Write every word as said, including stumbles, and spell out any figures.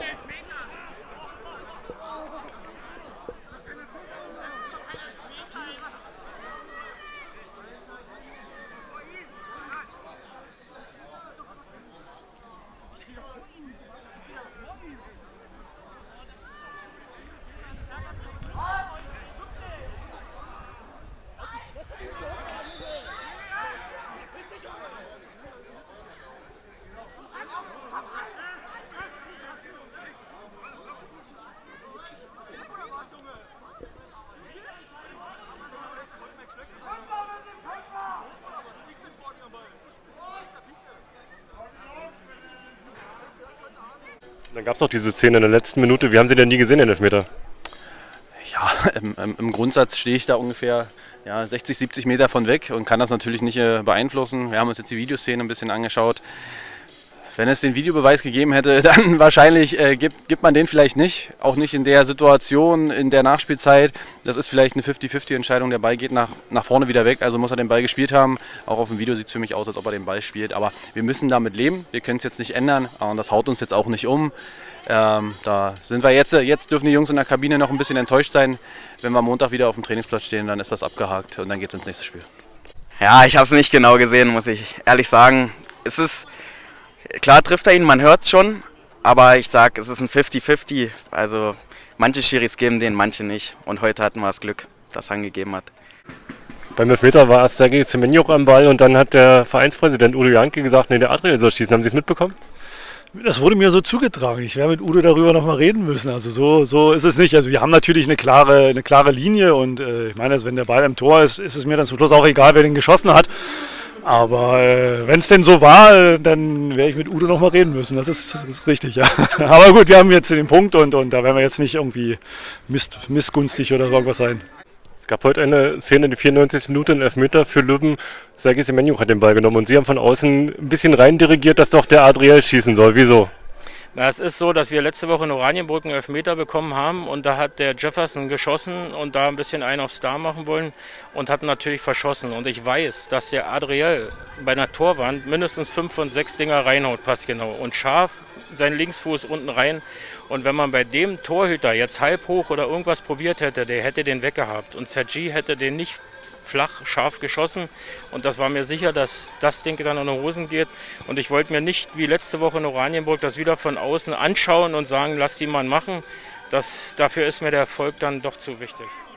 Dann gab es noch diese Szene in der letzten Minute. Wie haben Sie denn die gesehen, den Elfmeter? Ja, im, im Grundsatz stehe ich da ungefähr ja, sechzig, siebzig Meter von weg und kann das natürlich nicht äh, beeinflussen. Wir haben uns jetzt die Videoszene ein bisschen angeschaut. Wenn es den Videobeweis gegeben hätte, dann wahrscheinlich äh, gibt, gibt man den vielleicht nicht. Auch nicht in der Situation, in der Nachspielzeit. Das ist vielleicht eine fünfzig fünfzig Entscheidung. Der Ball geht nach, nach vorne wieder weg, also muss er den Ball gespielt haben. Auch auf dem Video sieht es für mich aus, als ob er den Ball spielt. Aber wir müssen damit leben. Wir können es jetzt nicht ändern. Und das haut uns jetzt auch nicht um. Ähm, da sind wir jetzt, jetzt dürfen die Jungs in der Kabine noch ein bisschen enttäuscht sein. Wenn wir am Montag wieder auf dem Trainingsplatz stehen, dann ist das abgehakt und dann geht es ins nächste Spiel. Ja, ich habe es nicht genau gesehen, muss ich ehrlich sagen. Es ist, klar trifft er ihn, man hört es schon, aber ich sage, es ist ein fünfzig fünfzig. Also manche Schiris geben den, manche nicht. Und heute hatten wir das Glück, dass er ihn gegeben hat. Beim Elfmeter war erst Sergej Semenjuk am Ball und dann hat der Vereinspräsident Udo Janke gesagt, nee, der Adriel soll schießen. Haben Sie es mitbekommen? Das wurde mir so zugetragen. Ich werde mit Udo darüber nochmal reden müssen. Also so, so ist es nicht. Also wir haben natürlich eine klare, eine klare Linie und äh, ich meine, also wenn der Ball im Tor ist, ist es mir dann zum Schluss auch egal, wer den geschossen hat. Aber äh, wenn es denn so war, äh, dann werde ich mit Udo nochmal reden müssen. Das ist, das ist richtig, ja. Aber gut, wir haben jetzt den Punkt und, und da werden wir jetzt nicht irgendwie mist, missgunstig oder so irgendwas sein. Es gab heute eine Szene in der vierundneunzigsten Minute, ein Elfmeter für Löwen. Sergej Semenjuk hat den Ball genommen und Sie haben von außen ein bisschen rein dirigiert, dass doch der Adriel schießen soll. Wieso? Na, es ist so, dass wir letzte Woche in Oranienburg einen Elfmeter bekommen haben und da hat der Jefferson geschossen und da ein bisschen einen auf Star machen wollen und hat natürlich verschossen. Und ich weiß, dass der Adriel bei einer Torwand mindestens fünf von sechs Dinger reinhaut, passt genau. Und scharf seinen Linksfuß unten rein. Und wenn man bei dem Torhüter jetzt halb hoch oder irgendwas probiert hätte, der hätte den weggehabt. Und Sergej hätte den nicht flach, scharf geschossen. Und das war mir sicher, dass das Ding dann in die Hosen geht. Und ich wollte mir nicht wie letzte Woche in Oranienburg das wieder von außen anschauen und sagen, lass die mal machen. Das, dafür ist mir der Erfolg dann doch zu wichtig.